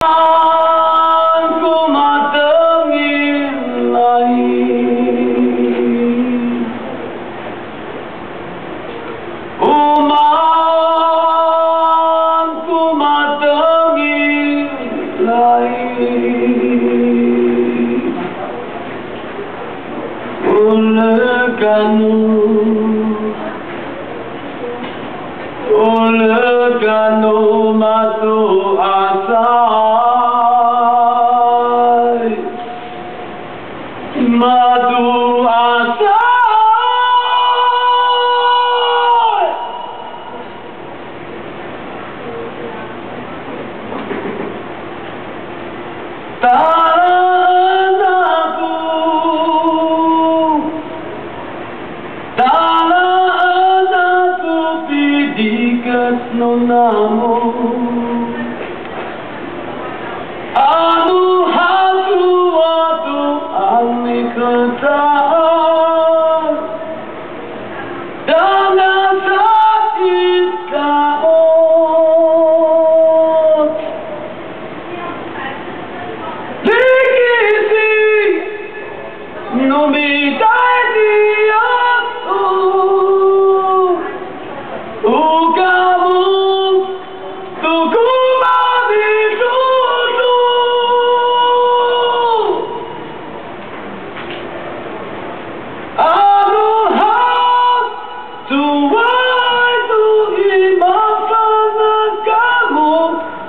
Aku matengin lain Umanku matengin lain Oleh kanu masuk asai madu asai tanahku pidikas nonamo anu hasu atu amikatan dengan sakit kaot dikisi numitai diaku ukamu tuku mati tutu anu hak tuai tu imafana kamu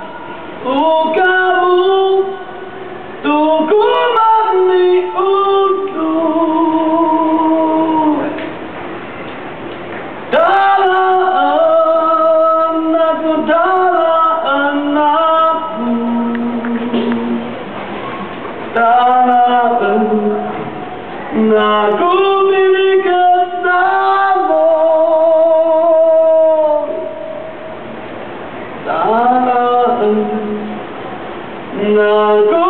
ukamu tuku mati utu Naku milikat namo tanah naku